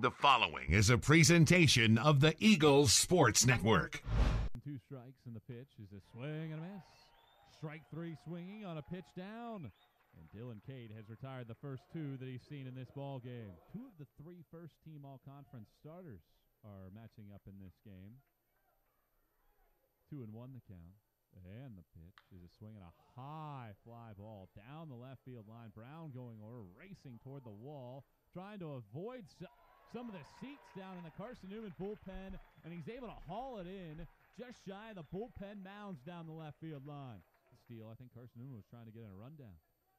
The following is a presentation of the Eagles Sports Network. Two strikes, and the pitch is a swing and a miss. Strike three swinging on a pitch down. And Dylan Cade has retired the first two that he's seen in this ball game. Two of the three first-team all-conference starters are matching up in this game. 2-1 the count. And the pitch is a swing and a high fly ball down the left field line. Brown going over, racing toward the wall, trying to avoid some of the seats down in the Carson Newman bullpen, and he's able to haul it in just shy of the bullpen mounds down the left field line. Steal, I think Carson Newman was trying to get in a rundown.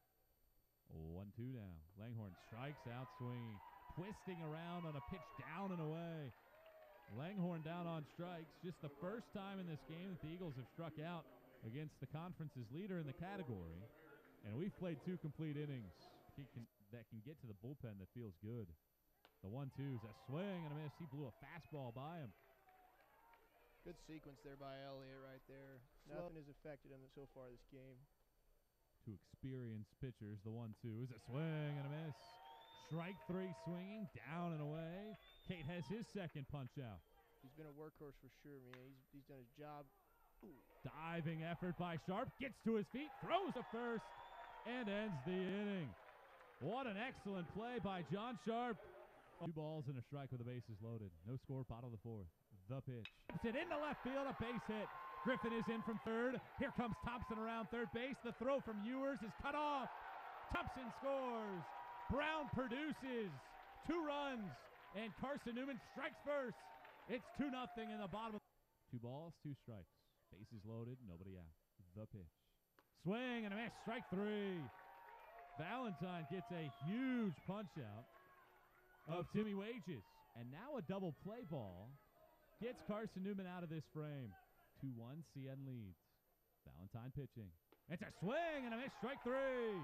1-2 now. Langhorn strikes out swinging, twisting around on a pitch down and away. Langhorn down on strikes. Just the first time in this game that the Eagles have struck out against the conference's leader in the category. And we've played two complete innings that can get to the bullpen that feels good. The 1-2 is a swing and a miss. He blew a fastball by him. Good sequence there by Elliott right there. Nothing has affected him so far this game. Two experienced pitchers. The 1-2 is a swing and a miss. Strike three swinging, down and away. Cade has his second punch out. He's been a workhorse for sure, man. He's done his job. Ooh. Diving effort by Sharp. Gets to his feet, throws to first, and ends the inning. What an excellent play by John Sharp. 2 balls and a strike with the bases loaded. No score, bottom of the fourth. The pitch. It's it into left field, a base hit. Griffin is in from third. Here comes Thompson around third base. The throw from Ewers is cut off. Thompson scores. Brown produces 2 runs, and Carson Newman strikes first. It's 2-0 in the bottom. 2 balls, 2 strikes. Bases loaded, nobody out. The pitch. Swing and a miss, strike 3. Valentine gets a huge punch out of Timmy Wages. And now a double play ball gets Carson Newman out of this frame. 2-1, CN leads. Valentine pitching. It's a swing and a miss, strike 3.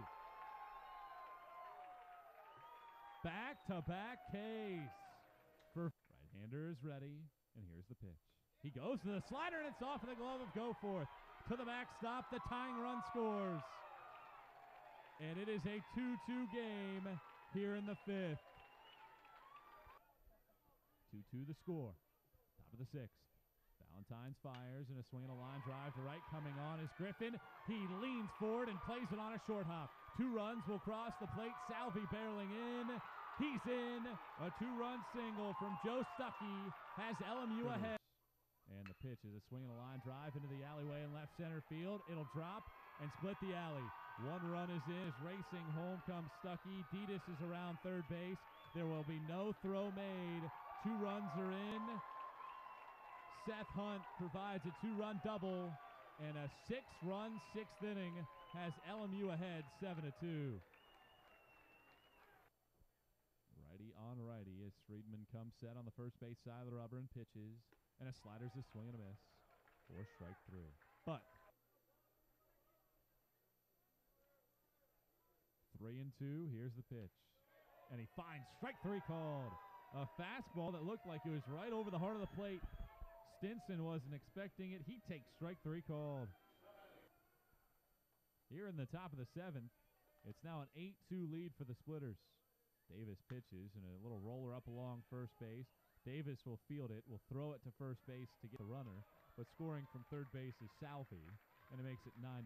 Back-to-back Ks. For right-hander is ready, and here's the pitch. He goes to the slider, and it's off of the glove of Goforth. To the backstop, the tying run scores. And it is a 2-2 game here in the 5th. 2-2 the score. Top of the 6th. Valentines fires, and a swing and a line drive to right. Coming on is Griffin. He leans forward and plays it on a short hop. 2 runs will cross the plate. Salvi barreling in. He's in. A 2-run single from Joe Stuckey has LMU ahead. And the pitch is a swing and a line drive into the alleyway in left center field. It'll drop and split the alley. 1 run is in. Is racing home comes Stuckey. Dedes is around third base. There will be no throw made. 2 runs are in. Seth Hunt provides a 2-run double, and a 6-run 6th inning has LMU ahead 7-2. Righty on righty as Friedman comes set on the first base side of the rubber and pitches, and a slider's a swing and a miss for strike 3. But 3-2, here's the pitch, and he finds strike 3 called. A fastball that looked like it was right over the heart of the plate. Stinson wasn't expecting it. He takes strike 3 called. Here in the top of the 7th, it's now an 8-2 lead for the Splitters. Davis pitches and a little roller up along first base. Davis will field it, will throw it to first base to get the runner, but scoring from third base is Salvi, and it makes it 9-2.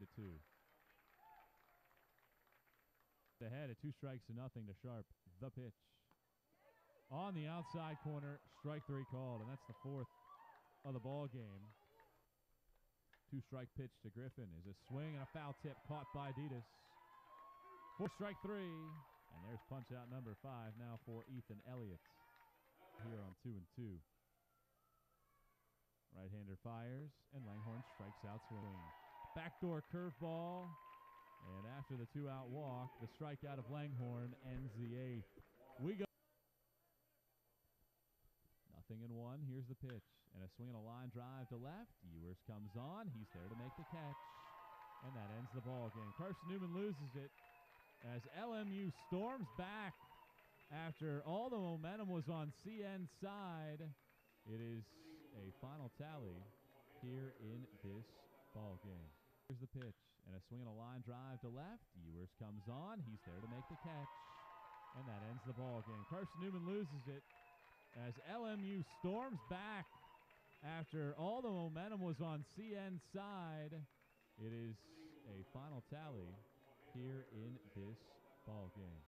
Ahead at 2 strikes to nothing to Sharp. The pitch. On the outside corner, strike 3 called, and that's the 4th of the ball game. 2-strike pitch to Griffin is a swing and a foul tip caught by Dedes. 4 strike 3, and there's punch out number 5 now for Ethan Elliott here on 2-2. Right-hander fires, and Langhorn strikes out swing. Backdoor curveball, and after the 2-out walk, the strikeout of Langhorn ends the 8th. We go 0-1. Here's the pitch. And a swing and a line drive to left. Ewers comes on. He's there to make the catch. And that ends the ball game. Carson Newman loses it as LMU storms back after all the momentum was on CN's side. It is a final tally here in this ball game. Here's the pitch. And a swing and a line drive to left. Ewers comes on. He's there to make the catch. And that ends the ball game. Carson Newman loses it as LMU storms back after all the momentum was on CN's side. It is a final tally here in this ball game.